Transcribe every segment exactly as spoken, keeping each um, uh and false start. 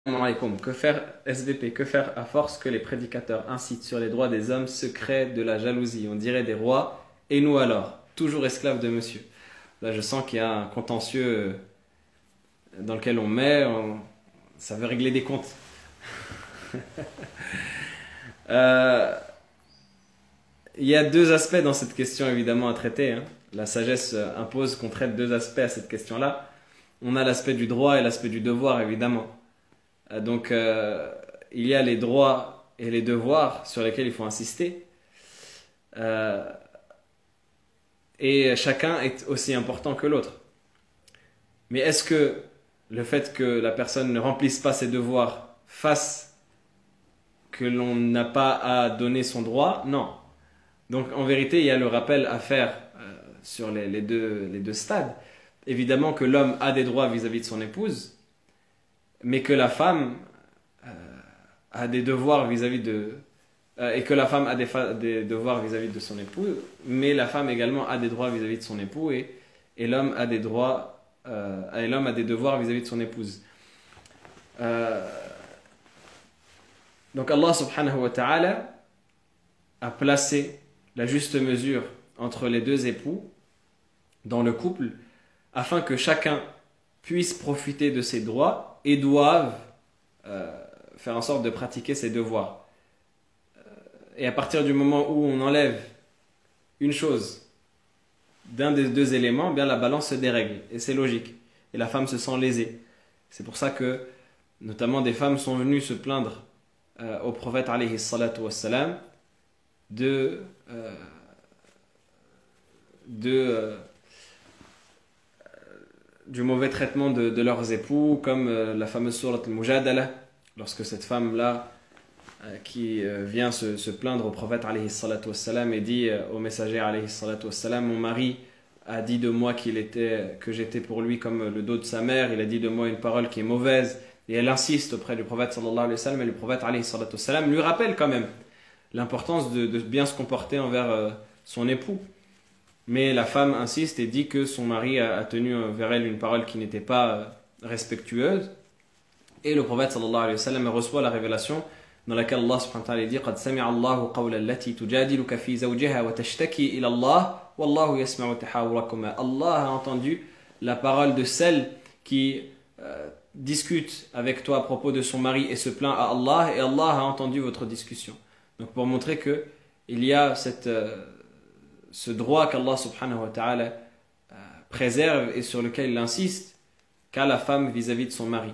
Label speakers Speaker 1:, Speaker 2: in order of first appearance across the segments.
Speaker 1: Alaikum. Que faire, S V P, que faire à force que les prédicateurs incitent sur les droits des hommes secrets de la jalousie? On dirait des rois, et nous alors, toujours esclaves de monsieur. Là, je sens qu'il y a un contentieux dans lequel on met, on- ça veut régler des comptes. Euh, il y a deux aspects dans cette question évidemment à traiter, hein. La sagesse euh, impose qu'on traite deux aspects à cette question-là. On a l'aspect du droit et l'aspect du devoir évidemment. Euh, Donc, euh, il y a les droits et les devoirs sur lesquels il faut insister. Euh, et chacun est aussi important que l'autre. Mais est-ce que le fait que la personne ne remplisse pas ses devoirs fasse que l'on n'a pas à donner son droit? Non. Donc, en vérité, il y a le rappel à faire euh, sur les, les deux, les deux stades. Évidemment que l'homme a des droits vis-à-vis de son épouse, mais que la femme a des devoirs vis-à-vis de euh, et que la femme a des, fa- des devoirs vis-à-vis de son époux, mais la femme également a des droits vis-à-vis de son époux et, et l'homme a des droits euh, et l'homme a des devoirs vis-à-vis de son épouse. Euh, donc Allah subhanahu wa ta'ala a placé la juste mesure entre les deux époux dans le couple afin que chacun puisse profiter de ses droits et doive euh, faire en sorte de pratiquer ses devoirs. Et à partir du moment où on enlève une chose d'un des deux éléments, eh bien la balance se dérègle. Et c'est logique. Et la femme se sent lésée. C'est pour ça que, notamment, des femmes sont venues se plaindre euh, au prophète alayhi salatu wassalam de, euh, de, euh, du mauvais traitement de, de leurs époux, comme euh, la fameuse sourate al-Mujadala, lorsque cette femme-là euh, qui euh, vient se, se plaindre au prophète alayhi salatu wassalam et dit euh, au messager alayhi salatu wassalam: mon mari a dit de moi qu'il était, que j'étais pour lui comme le dos de sa mère, il a dit de moi une parole qui est mauvaise, et elle insiste auprès du prophète sallallahu alayhi wa sallam, et le prophète alayhi salatu wassalam lui rappelle quand même l'importance de, de bien se comporter envers euh, son époux. Mais la femme insiste et dit que son mari a, a tenu envers elle une parole qui n'était pas euh, respectueuse. Et le prophète sallallahu alayhi wa sallam reçoit la révélation dans laquelle Allah subhanahu wa ta'ala dit: قد سمع الله قول التي تجادلك في زوجها وتشتكي إلى الله والله يسمع تحاوركما. Allah a entendu la parole de celle qui euh, discute avec toi à propos de son mari et se plaint à Allah, et Allah a entendu votre discussion. Donc pour montrer que il y a cette, euh, ce droit qu'Allah subhanahu wa ta'ala euh, préserve et sur lequel il insiste qu'a la femme vis-à-vis de son mari.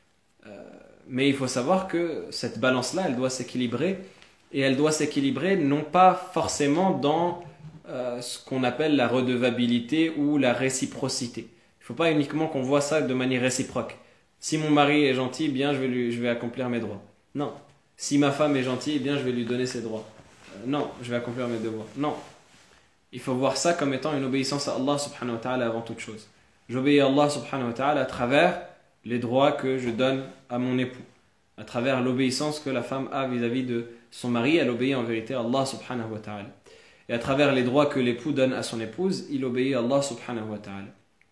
Speaker 1: Mais il faut savoir que cette balance-là, elle doit s'équilibrer, et elle doit s'équilibrer non pas forcément dans euh, ce qu'on appelle la redevabilité ou la réciprocité. Il ne faut pas uniquement qu'on voit ça de manière réciproque. Si mon mari est gentil, bien je vais, lui, je vais accomplir mes droits. Non. Si ma femme est gentille, bien je vais lui donner ses droits. Euh, non, je vais accomplir mes devoirs. Non. Il faut voir ça comme étant une obéissance à Allah subhanahu wa ta'ala avant toute chose. J'obéis à Allah subhanahu wa ta'ala à travers les droits que je donne à mon époux, à travers l'obéissance que la femme a vis-à-vis de son mari. Elle obéit en vérité à Allah subhanahu wa ta'ala. Et à travers les droits que l'époux donne à son épouse, il obéit à Allah subhanahu wa ta'ala.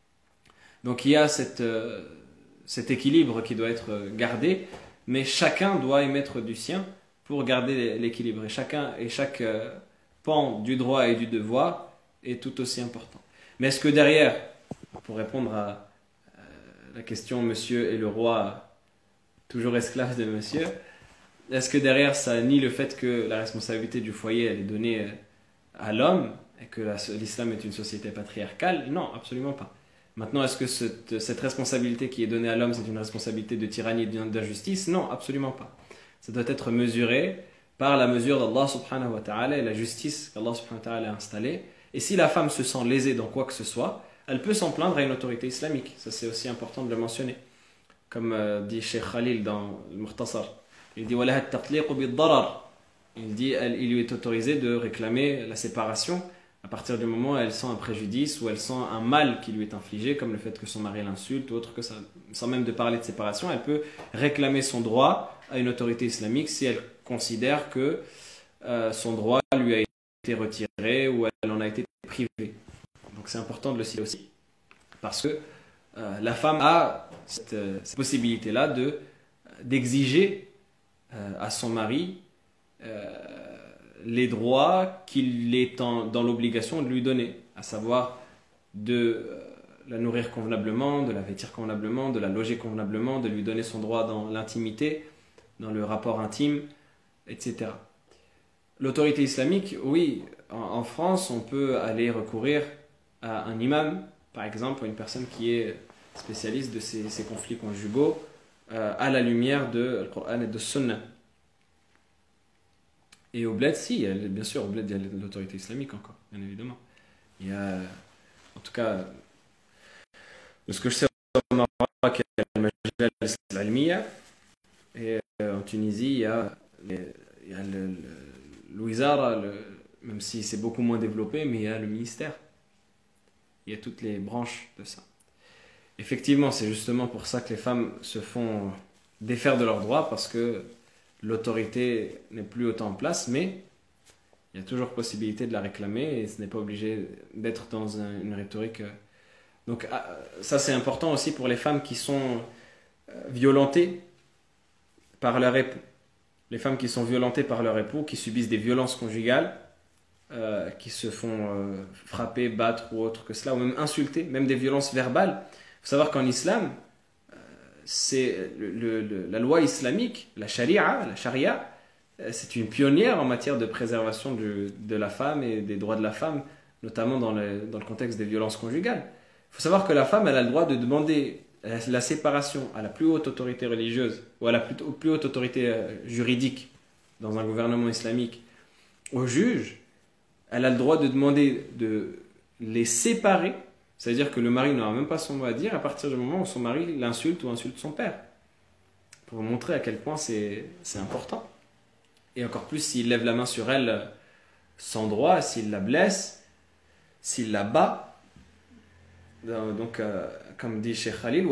Speaker 1: Donc il y a cette, euh, cet équilibre qui doit être gardé, mais chacun doit y mettre du sien pour garder l'équilibre. Et chacun et chaque euh, pan du droit et du devoir est tout aussi important. Mais est-ce que derrière, pour répondre à la question monsieur est le roi, toujours esclave de monsieur, est-ce que derrière ça nie le fait que la responsabilité du foyer elle est donnée à l'homme et que la- l'islam est une société patriarcale? Non, absolument pas. Maintenant, est-ce que cette, cette responsabilité qui est donnée à l'homme, c'est une responsabilité de tyrannie et d'injustice? Non, absolument pas. Ça doit être mesuré par la mesure d'Allah subhanahu wa ta'ala et la justice qu'Allah subhanahu wa ta'ala a installée. Et si la femme se sent lésée dans quoi que ce soit, elle peut s'en plaindre à une autorité islamique. Ça, c'est aussi important de le mentionner. Comme euh, dit Cheikh Khalil dans le Mukhtasar. Il dit وَلَهَا التَّطْلِيقُ بِالضَّرَرِ. Il dit elle, il lui est autorisé de réclamer la séparation à partir du moment où elle sent un préjudice ou elle sent un mal qui lui est infligé, comme le fait que son mari l'insulte ou autre que ça. Sans même de parler de séparation, elle peut réclamer son droit à une autorité islamique si elle considère que euh, son droit lui a été retiré ou elle en a été privée. Donc c'est important de le citer aussi, parce que euh, la femme a cette, euh, cette possibilité-là de euh, d'exiger euh, à son mari euh, les droits qu'il est en, dans l'obligation de lui donner, à savoir de euh, la nourrir convenablement, de la vêtir convenablement, de la loger convenablement, de lui donner son droit dans l'intimité, dans le rapport intime, et cetera. L'autorité islamique, oui, en, en France, on peut aller recourir à un imam, par exemple, une personne qui est spécialiste de ces, ces conflits conjugaux, euh, à la lumière de Al-Qur'an et de Sunna. Et au bled, si, il y a, bien sûr, au bled, il y a l'autorité islamique encore, bien évidemment. Il y a, en tout cas, de ce que je sais au Maroc, il y a le Majalis al-Almiya, et euh, en Tunisie, il y a, les, il y a le, le, le Wizara, le, même si c'est beaucoup moins développé, mais il y a le ministère. Il y a toutes les branches de ça. Effectivement, c'est justement pour ça que les femmes se font défaire de leurs droits, parce que l'autorité n'est plus autant en place, mais il y a toujours possibilité de la réclamer et ce n'est pas obligé d'être dans un, une rhétorique. Donc ça, c'est important aussi pour les femmes qui sont violentées par leur époux. Les femmes qui sont violentées par leur époux, qui subissent des violences conjugales, euh, qui se font euh, frapper, battre ou autre que cela, ou même insulter, même des violences verbales. Il faut savoir qu'en islam, c'est le, le, le, la loi islamique, la sharia, la sharia, c'est une pionnière en matière de préservation du, de la femme et des droits de la femme, notamment dans le, dans le contexte des violences conjugales. Il faut savoir que la femme, elle a le droit de demander la, la séparation à la plus haute autorité religieuse ou à la plus, plus haute autorité juridique dans un gouvernement islamique, au juge. Elle a le droit de demander de les séparer. C'est-à-dire que le mari n'aura même pas son mot à dire à partir du moment où son mari l'insulte ou insulte son père. Pour vous montrer à quel point c'est important. Et encore plus s'il lève la main sur elle sans droit, s'il la blesse, s'il la bat. Donc, euh, comme dit Cheikh Khalil,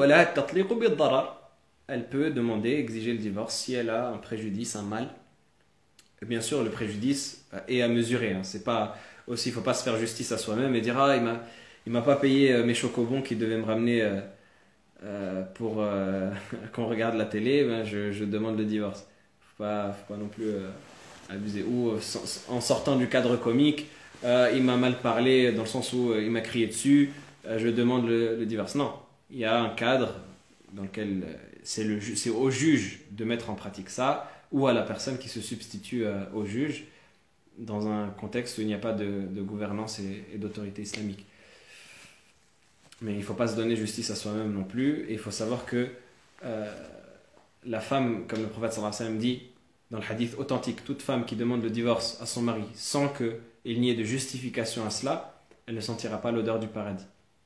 Speaker 1: elle peut demander, exiger le divorce si elle a un préjudice, un mal. Et bien sûr, le préjudice est à mesurer. Hein. C'est pas aussi, il ne faut pas se faire justice à soi-même et dire « Ah, il m'a... Il ne m'a pas payé mes chocobons qu'il devait me ramener euh, euh, pour euh, qu'on regarde la télé, ben je, je demande le divorce. Il ne faut, faut pas non plus euh, abuser. Ou euh, en sortant du cadre comique, euh, il m'a mal parlé dans le sens où euh, il m'a crié dessus, euh, je demande le, le divorce. Non, il y a un cadre dans lequel euh, c'est au juge de mettre en pratique ça, ou à la personne qui se substitue euh, au juge dans un contexte où il n'y a pas de, de gouvernance et, et d'autorité islamique. Mais il ne faut pas se donner justice à soi-même non plus. Et il faut savoir que euh, la femme, comme le prophète sallallahu alayhi wa sallam dit dans le hadith authentique, toute femme qui demande le divorce à son mari sans qu'il n'y ait de justification à cela, elle ne sentira pas l'odeur du paradis.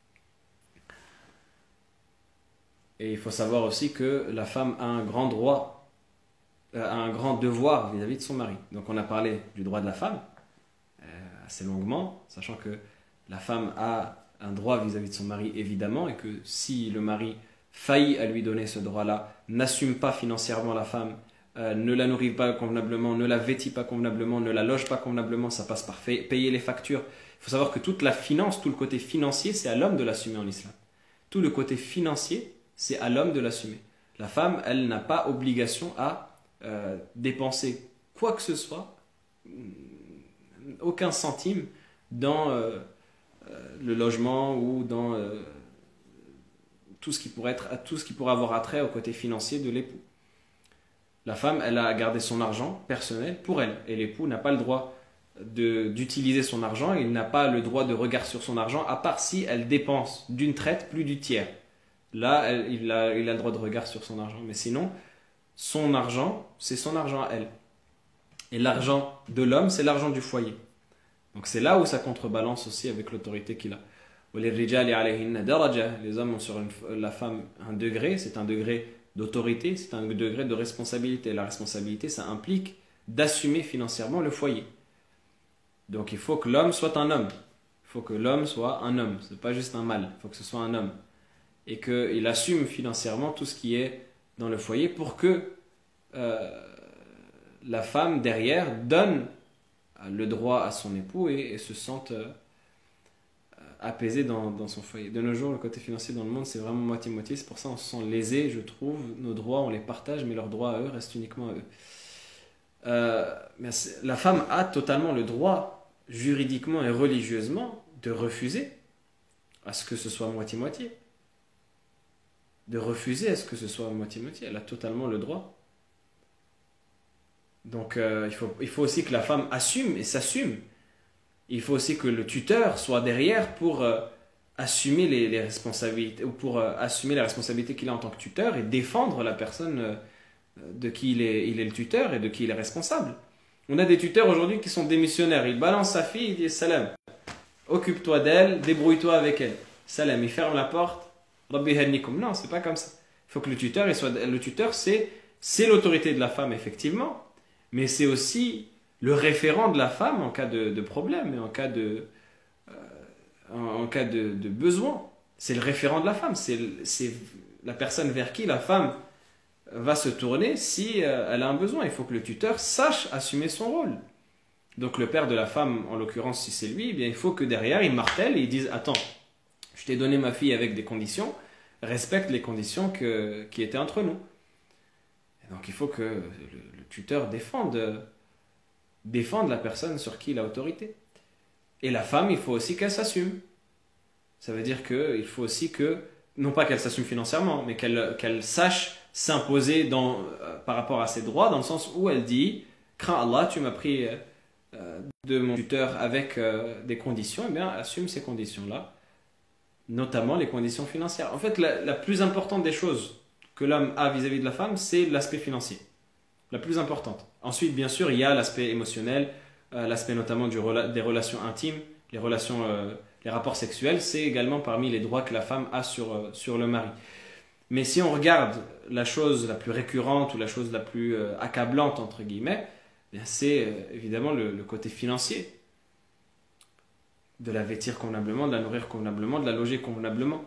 Speaker 1: Et il faut savoir aussi que la femme a un grand droit, a un grand devoir vis-à-vis de son mari. Donc on a parlé du droit de la femme, euh, assez longuement, sachant que la femme a un droit vis-à-vis de son mari, évidemment, et que si le mari faillit à lui donner ce droit-là, n'assume pas financièrement la femme, euh, ne la nourrit pas convenablement, ne la vêtit pas convenablement, ne la loge pas convenablement, ça passe par payer les factures. Il faut savoir que toute la finance, tout le côté financier, c'est à l'homme de l'assumer en islam. Tout le côté financier, c'est à l'homme de l'assumer. La femme, elle n'a pas obligation à euh, dépenser quoi que ce soit, aucun centime, dans... Euh, le logement ou dans euh, tout ce qui pourrait être, tout ce qui pourrait avoir attrait au côté financier de l'époux. La femme, elle a gardé son argent personnel pour elle, et l'époux n'a pas le droit d'utiliser son argent, il n'a pas le droit de regard sur son argent, à part si elle dépense d'une traite plus du tiers. Là, elle, il, a, il a le droit de regard sur son argent, mais sinon, son argent, c'est son argent à elle. Et l'argent de l'homme, c'est l'argent du foyer. Donc c'est là où ça contrebalance aussi avec l'autorité qu'il a. Les hommes ont sur une, la femme un degré, c'est un degré d'autorité, c'est un degré de responsabilité. La responsabilité, ça implique d'assumer financièrement le foyer. Donc il faut que l'homme soit un homme. Il faut que l'homme soit un homme. Ce n'est pas juste un mâle, il faut que ce soit un homme. Et qu'il assume financièrement tout ce qui est dans le foyer pour que euh, la femme derrière donne le droit à son époux et, et se sente euh, apaisé dans, dans son foyer. De nos jours, le côté financier dans le monde, c'est vraiment moitié-moitié. C'est pour ça qu'on se sent lésé, je trouve. Nos droits, on les partage, mais leurs droits à eux restent uniquement à eux. Euh, mais la femme a totalement le droit, juridiquement et religieusement, de refuser à ce que ce soit moitié-moitié. De refuser à ce que ce soit moitié-moitié. Elle a totalement le droit. Donc euh, il faut, il faut aussi que la femme assume et s'assume. Il faut aussi que le tuteur soit derrière pour euh, assumer les, les responsabilités, ou pour euh, assumer la responsabilité qu'il a en tant que tuteur et défendre la personne euh, de qui il est, il est le tuteur et de qui il est responsable. On a des tuteurs aujourd'hui qui sont démissionnaires. Ils balancent sa fille, ils disent salam, occupe-toi d'elle, débrouille-toi avec elle. Salam, il ferme la porte. Rabbi hannikum. Non, c'est pas comme ça. Il faut que le tuteur, il soit, le tuteur, c'est, c'est l'autorité de la femme effectivement, mais c'est aussi le référent de la femme en cas de, de problème et en cas de, euh, en, en cas de, de besoin. C'est le référent de la femme. C'est, c'est la personne vers qui la femme va se tourner si euh, elle a un besoin. Il faut que le tuteur sache assumer son rôle. Donc le père de la femme, en l'occurrence si c'est lui, eh bien, il faut que derrière il martèle et il dise « Attends, je t'ai donné ma fille avec des conditions, respecte les conditions que, qui étaient entre nous. » Et donc il faut que le, le tuteur défende, défende la personne sur qui il a autorité. Et la femme, il faut aussi qu'elle s'assume. Ça veut dire qu'il faut aussi que, non pas qu'elle s'assume financièrement, mais qu'elle, qu'elle sache s'imposer dans, euh, par rapport à ses droits, dans le sens où elle dit « Crains Allah, tu m'as pris euh, de mon tuteur avec euh, des conditions, eh bien assume ces conditions-là, notamment les conditions financières. » En fait, la, la plus importante des choses que l'homme a vis-à-vis de la femme, c'est l'aspect financier. La plus importante. Ensuite, bien sûr, il y a l'aspect émotionnel, euh, l'aspect notamment du rela des relations intimes, les relations, euh, les rapports sexuels, c'est également parmi les droits que la femme a sur, euh, sur le mari. Mais si on regarde la chose la plus récurrente ou la chose la plus euh, accablante, entre guillemets, c'est euh, évidemment le, le côté financier. De la vêtir convenablement, de la nourrir convenablement, de la loger convenablement.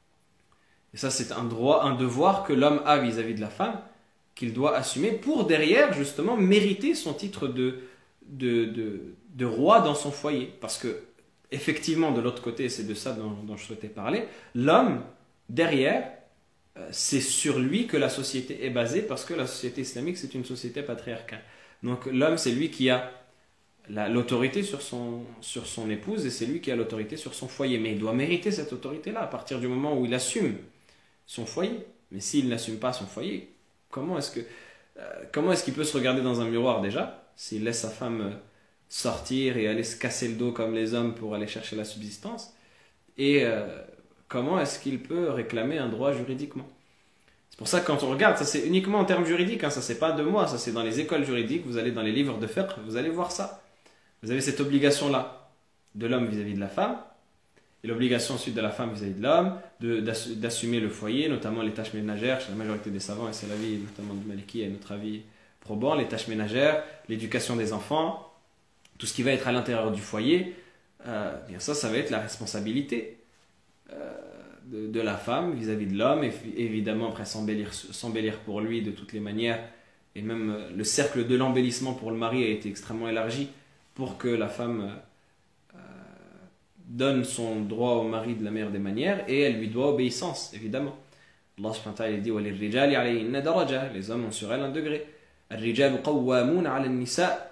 Speaker 1: Et ça, c'est un droit, un devoir que l'homme a vis-à-vis de la femme, qu'il doit assumer pour derrière, justement, mériter son titre de, de, de, de roi dans son foyer. Parce que, effectivement, de l'autre côté, c'est de ça dont, dont je souhaitais parler, l'homme, derrière, c'est sur lui que la société est basée, parce que la société islamique, c'est une société patriarcale. Donc l'homme, c'est lui qui a l'autorité sur son, sur son épouse, et c'est lui qui a l'autorité sur son foyer. Mais il doit mériter cette autorité-là à partir du moment où il assume son foyer. Mais s'il n'assume pas son foyer, comment est-ce que, euh, comment est-ce qu'il peut se regarder dans un miroir déjà, s'il laisse sa femme sortir et aller se casser le dos comme les hommes pour aller chercher la subsistance, et euh, comment est-ce qu'il peut réclamer un droit juridiquement? C'est pour ça que quand on regarde, ça c'est uniquement en termes juridiques, hein, ça c'est pas de moi, ça c'est dans les écoles juridiques, vous allez dans les livres de fiqh, vous allez voir ça. Vous avez cette obligation-là de l'homme vis-à-vis de la femme, et l'obligation ensuite de la femme vis-à-vis de l'homme, d'assumer le foyer, notamment les tâches ménagères, chez la majorité des savants, et c'est l'avis notamment de Maliki et notre avis probant, les tâches ménagères, l'éducation des enfants, tout ce qui va être à l'intérieur du foyer, euh, bien ça, ça va être la responsabilité euh, de, de la femme vis-à-vis de l'homme, et évidemment après s'embellir, s'embellir pour lui de toutes les manières, et même euh, le cercle de l'embellissement pour le mari a été extrêmement élargi pour que la femme euh, donne son droit au mari de la meilleure des manières, et elle lui doit obéissance, évidemment. Allah subhanahu wa ta'ala dit وَلِلرِّجَالِ عَلَيْهِنَّ دَرَجَةٌ, les hommes ont sur elle un degré. الرِّجَالُ قَوَّامُونَ عَلَى النِّسَاءِ,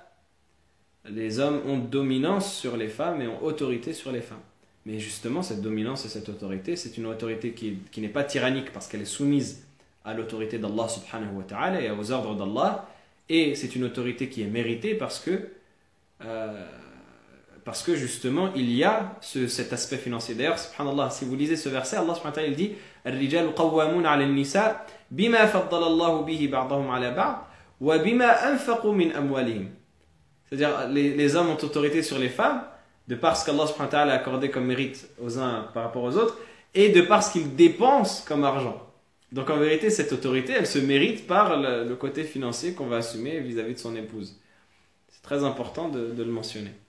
Speaker 1: les hommes ont dominance sur les femmes et ont autorité sur les femmes. Mais justement, cette dominance et cette autorité, c'est une autorité qui, qui n'est pas tyrannique parce qu'elle est soumise à l'autorité d'Allah subhanahu wa ta'ala et aux ordres d'Allah, et c'est une autorité qui est méritée parce que euh, parce que justement il y a ce, cet aspect financier. D'ailleurs, subhanallah, si vous lisez ce verset, Allah subhanahu wa ta'ala il dit الرجال قوامون على النساء بما فضل الله به بعضهم على بعض وبما أنفقوا من أموالهم. C'est-à-dire les, les hommes ont autorité sur les femmes de par ce qu'Allah subhanahu wa ta'ala a accordé comme mérite aux uns par rapport aux autres, et de par ce qu'ils dépensent comme argent. Donc en vérité, cette autorité, elle se mérite par le, le côté financier qu'on va assumer vis-à-vis de son épouse. C'est très important de, de le mentionner.